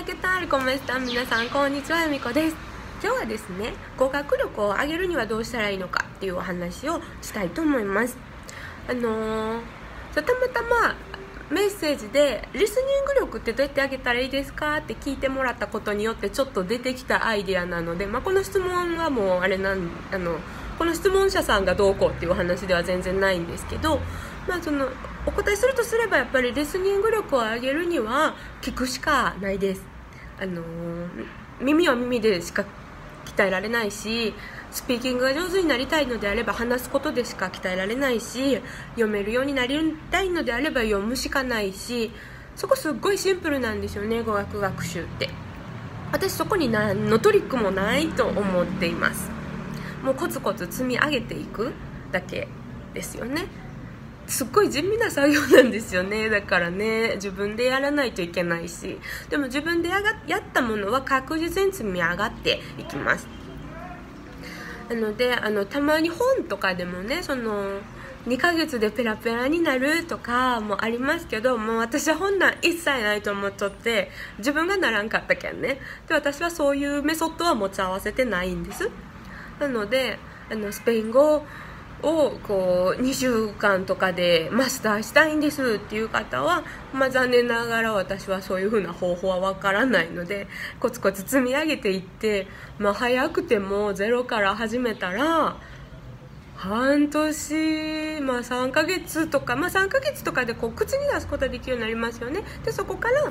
¿qué tal? ¿Cómo están?皆さん、こんにちは、ゆみこです。今日はですね、語学力を上げるにはどうしたらいいのかっていうお話をしたいと思います。たまたまメッセージでリスニング力ってどうやって上げたらいいですかって聞いてもらったことによってちょっと出てきたアイデアなので、この質問はもうこの質問者さんがどうこうっていうお話では全然ないんですけど、お答えするとすればやっぱりリスニング力を上げるには聞くしかないです。耳は耳でしか鍛えられないし、スピーキングが上手になりたいのであれば話すことでしか鍛えられないし、読めるようになりたいのであれば読むしかないし、そこすっごいシンプルなんですよね、語学学習って。私そこに何のトリックもないと思っています。もうコツコツ積み上げていくだけですよね。すっごい地味な作業なんですよね。だからね、自分でやらないといけないし、でも自分でやったものは確実に積み上がっていきます。なのでたまに本とかでもね、2ヶ月でペラペラになるとかもありますけど、もう私は本なん一切ないと思っとって、自分がならんかったけんね。で、私はそういうメソッドは持ち合わせてないんです。なのでスペイン語を2週間とかでマスターしたいんですっていう方は、残念ながら私はそういう風な方法はわからないので、コツコツ積み上げていって、早くてもゼロから始めたら半年、3ヶ月とか、3ヶ月とかで口に出すことができるようになりますよね。で、そこから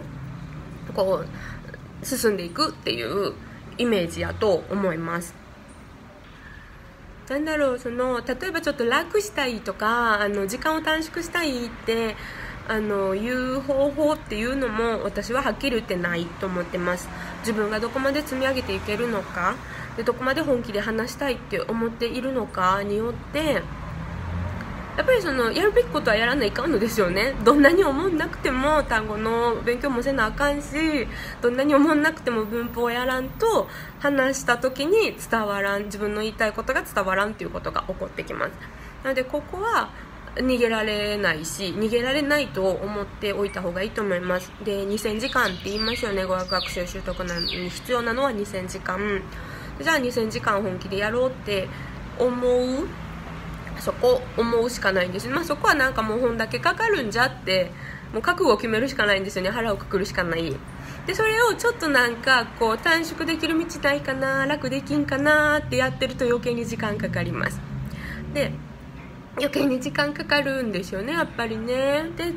進んでいくっていうイメージやと思います。例えばちょっと楽したいとか、時間を短縮したいっていう方法っていうのも私ははっきり言ってないと思ってます。自分がどこまで積み上げていけるのかで、どこまで本気で話したいって思っているのかによって、やっぱりやるべきことはやらないかんのですよね。どんなに思んなくても単語の勉強もせなあかんし、どんなに思んなくても文法をやらんと話した時に伝わらん、自分の言いたいことが伝わらんっていうことが起こってきます。なのでここは逃げられないし、逃げられないと思っておいた方がいいと思います。で、2000時間って言いますよね。語学学習習得に必要なのは2000時間。じゃあ2000時間本気でやろうって思うしかないんですよ。そこはもう本だけかかるんじゃって、もう覚悟を決めるしかないんですよね。腹をくくるしかない。で、それをちょっと短縮できる道ないかな、楽できんかなってやってると余計に時間かかります。で、余計に時間かかるんですよね、やっぱりね。で、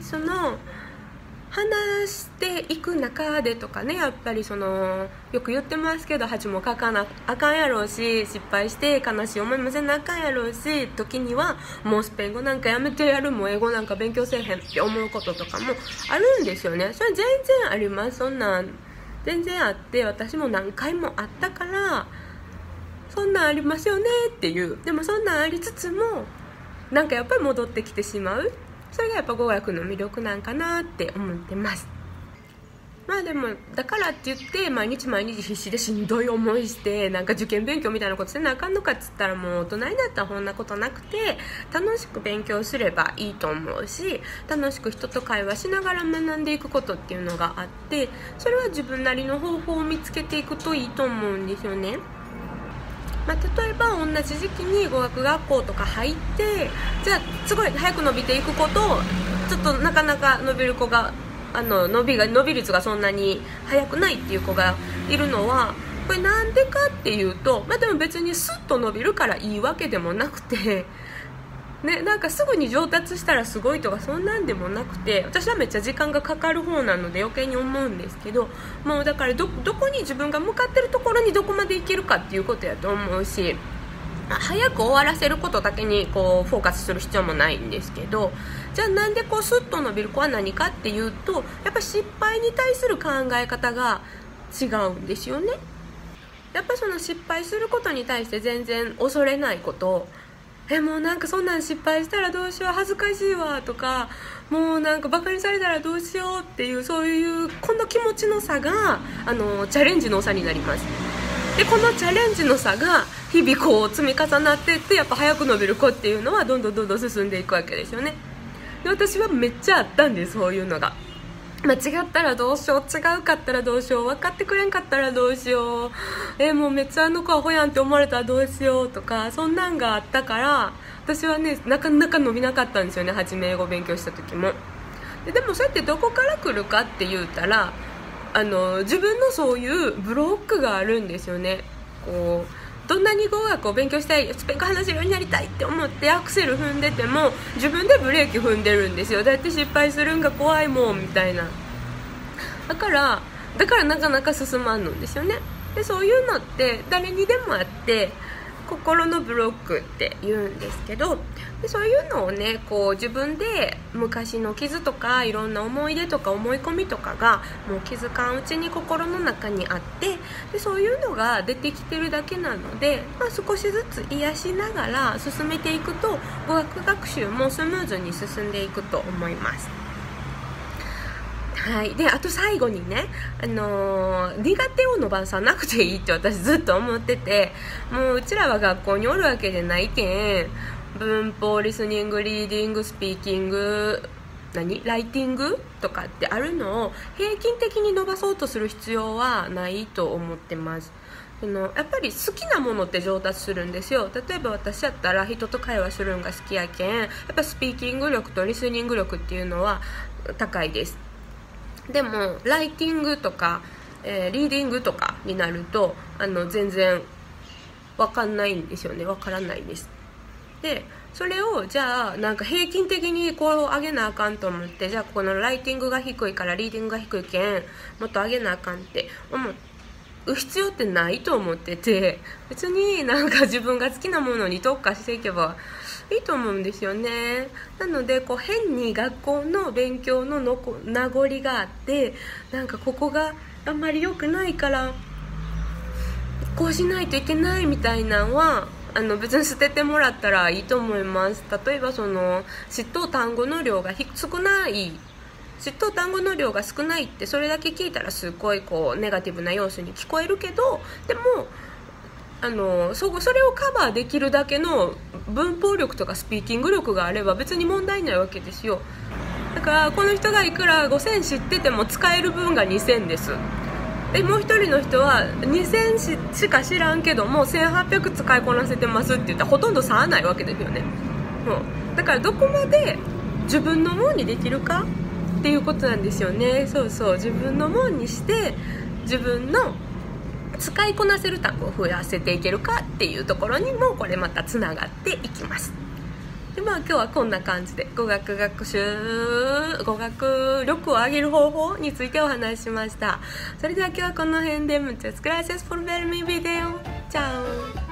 話していく中でとかね、やっぱりよく言ってますけど、恥もかかなあかんやろうし、失敗して悲しい思いもせなあかんやろうし、時にはもうスペイン語なんかやめてやる、もう英語なんか勉強せえへんって思うこととかもあるんですよね。それ全然あります。そんなん全然あって、私も何回もあったから、そんなんありますよねっていう。でもそんなんありつつもやっぱり戻ってきてしまう。それがやっぱ語学の魅力なんかなって思ってます。でもだからって言って毎日必死でしんどい思いして受験勉強みたいなことせなあかんのかっつったら、もう大人になったらこんなことなくて、楽しく勉強すればいいと思うし、楽しく人と会話しながら学んでいくことっていうのがあって、それは自分なりの方法を見つけていくといいと思うんですよね。例えば同じ時期に語学学校とか入って、じゃあすごい早く伸びていく子と、ちょっとなかなか伸びる子が伸び率がそんなに早くないっていう子がいるのは、これなんでかっていうと、でも別にスッと伸びるからいいわけでもなくてね、すぐに上達したらすごいとかそんなんでもなくて、私はめっちゃ時間がかかる方なので余計に思うんですけど、もうだからどこに自分が向かってるところにどこまでいけるかっていうことやと思うし、早く終わらせることだけにフォーカスする必要もないんですけど、じゃあなんでスッと伸びる子は何かっていうと、やっぱ失敗に対する考え方が違うんですよね。やっぱ失敗することに対して全然恐れないこと、もうそんなん失敗したらどうしよう、恥ずかしいわとか、もうバカにされたらどうしようっていう、そういうこの気持ちの差がチャレンジの差になります。で、このチャレンジの差が日々積み重なっていって、やっぱ早く伸びる子っていうのはどんどん進んでいくわけですよね。で、私はめっちゃあったんです、そういうのが。 間違ったらどうしよう、違うかったらどうしよう、分かってくれんかったらどうしよう、もうめっちゃあの子アホやんって思われたらどうしようとか、そんなんがあったから、私はねなかなか伸びなかったんですよね、初め英語勉強した時も。でもそうやってどこから来るかって言うたら、自分のそういうブロックがあるんですよね。こうどんなに語学を勉強したい、スペイン語話せるようになりたいって思ってアクセル踏んでても、自分でブレーキ踏んでるんですよ。だって失敗するんが怖いもんみたいな。だからなかなか進まんのですよね。でそういうのって誰にでもあって、心のブロックって言うんですけど、でそういうのをねこう自分で昔の傷とかいろんな思い出とか思い込みとかがもう気づかんうちに心の中にあって、でそういうのが出てきてるだけなので、少しずつ癒しながら進めていくと語学学習もスムーズに進んでいくと思います。はい、であと最後にね、苦手を伸ばさなくていいって私ずっと思ってて、もううちらは学校におるわけじゃないけん、文法、リスニング、リーディング、スピーキング、ライティングとかってあるのを平均的に伸ばそうとする必要はないと思ってます。やっぱり好きなものって上達するんですよ。例えば私やったら人と会話するのが好きやけん、やっぱスピーキング力とリスニング力っていうのは高いです。でもライティングとか、リーディングとかになると全然分かんないんですよね。分からないんです。でそれをじゃあなんか平均的にこう上げなあかんと思って、じゃあこのライティングが低いからリーディングが低いけんもっと上げなあかんって思う必要ってないと思ってて、別になんか自分が好きなものに特化していけばいいと思うんですよね。なのでこう変に学校の勉強の名残があって、なんかここがあんまり良くないからこうしないといけないみたいなのは別に捨ててもらったらいいと思います。例えばその知っとう単語の量が少ない、知っとう単語の量が少ないってそれだけ聞いたらすごいこうネガティブな要素に聞こえるけど、でもそれをカバーできるだけの文法力とかスピーキング力があれば別に問題ないわけですよ。だからこの人がいくら5000知ってても使える分が2000です。でもう一人の人は2000しか知らんけども1800使いこなせてますって言ったらほとんど差はないわけですよね。だからどこまで自分のもんにできるかっていうことなんですよね。そうそう、自分のもんにして自分の使いこなせる単語を増やせていけるかっていうところにもこれまたつながっていきます。で今日はこんな感じで語学力を上げる方法についてお話ししました。それでは今日はこの辺でMuchas gracias por ver mi video. Chao.